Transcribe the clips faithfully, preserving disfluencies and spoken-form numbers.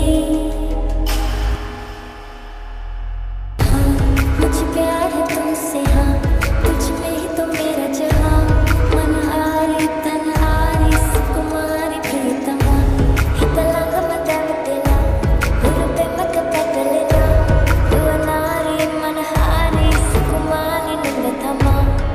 हाँ मुझे प्यार है तुमसे, हाँ तुझ में ही तो मेरा जहाँ। मनहारी तनहारी सुकुमारी प्रियतमा, हितलांग मदवतेला हुरुपे मक पटलेला। युवनारी मनहारी सुकुमारी नंदतमा।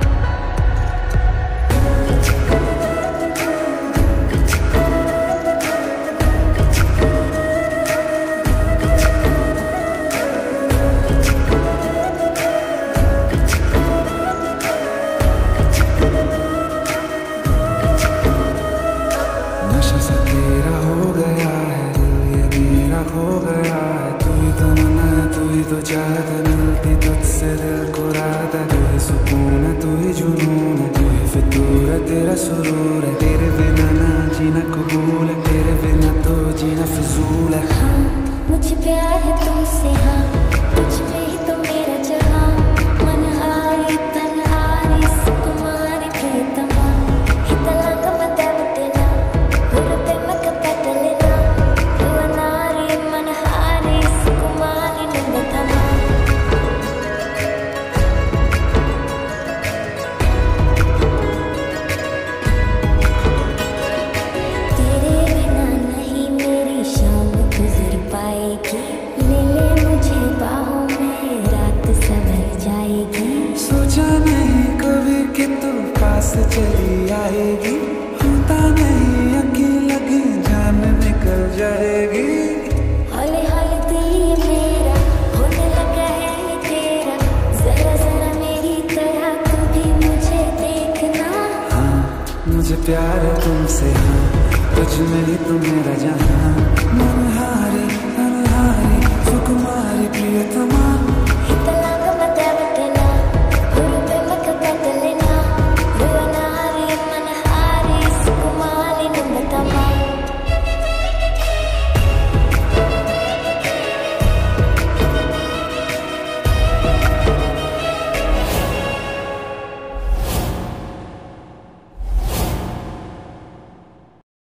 नशा सा तेरा हो गया है, दिल ये मेरा खो गया है। तू ही तो मन है, तू ही तो चाहत है, मिलती तुझसे दिल को राहत है। तू ही सुकून है, तू ही जुनून है, तू ही फितूर है, तेरा सुरूर है। तेरे बिना ना जीना कबूल है, तेरे बिना तो जीना फिजूल है। हाँ मुझे प्यार है तुमसे, हाँ तुझ में ही तो मेरा जहाँ। मनहारी तनहारी सुकुमारी प्रियतमा, हितलांग मदवतेला हुरुपे मक पटलेला। युवनारी मनहारी सुकुमारी नंदतमा। तेरे बिना नहीं मेरी शाम गुजर पाएगी। ले ले मुझे बाहों में, रात संवर जाएगी। सोचा नहीं कभी कि तू पास चली आएगी। होता नहीं यकीन, लगी जान निकल जाएगी। हौले हौले दिल ये मेरा होने लगा है ये तेरा। जरा जरा मेरी तरह तू भी मुझे देखना। हाँ मुझे प्यार है तुमसे, हाँ तुझ में ही तो मेरा जहाँ। मनहारी तनहारी सुकुमारी प्रियतमा।